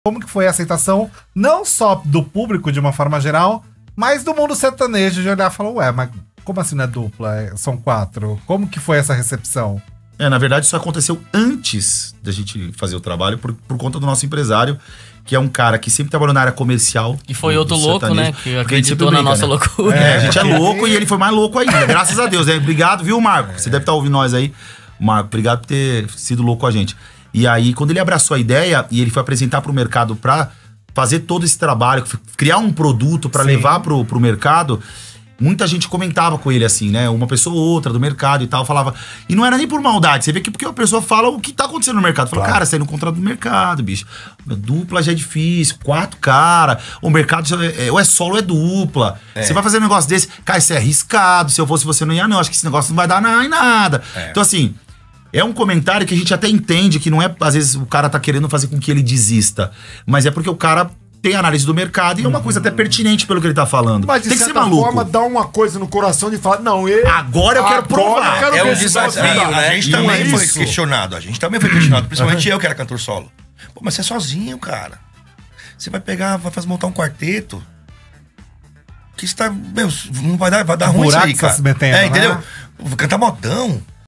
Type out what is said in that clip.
Como que foi a aceitação, não só do público de uma forma geral, mas do mundo sertanejo de olhar e falar, ué, mas como assim não é dupla? São 4. Como que foi essa recepção? Na verdade isso aconteceu antes da gente fazer o trabalho por conta do nosso empresário, que é um cara que sempre trabalhou na área comercial. E foi outro louco, né? Que acreditou na nossa loucura. A gente é louco e ele foi mais louco ainda, graças a Deus. Obrigado, viu, Marco? Você deve estar ouvindo nós aí. Marco, obrigado por ter sido louco com a gente. E aí, quando ele abraçou a ideia e ele foi apresentar pro mercado pra fazer todo esse trabalho, criar um produto pra levar pro mercado, muita gente comentava com ele assim, né? Uma pessoa ou outra do mercado e tal, falava... E não era nem por maldade, você vê que porque a pessoa fala o que tá acontecendo no mercado. Fala, cara, você tá indo contra do mercado, bicho. Dupla já é difícil, 4 cara. O mercado ou é solo ou é dupla. Você vai fazer um negócio desse, cara, isso é arriscado. Se eu fosse você, não ia não. Acho que esse negócio não vai dar em nada. Então assim... É um comentário que a gente até entende que não é, às vezes, o cara tá querendo fazer com que ele desista. Mas é porque o cara tem análise do mercado e é uma coisa até pertinente pelo que ele tá falando. Mas de tem que ser certa maluco. forma, dá uma coisa no coração de falar, não, agora eu quero provar. Eu quero um desafio, né? A gente também foi questionado. Principalmente eu que era cantor solo. Pô, mas você é sozinho, cara. Você vai pegar, vai montar um quarteto. Que está, meu, não vai dar ruim isso aí, cara. Se metendo, entendeu? Vou cantar modão.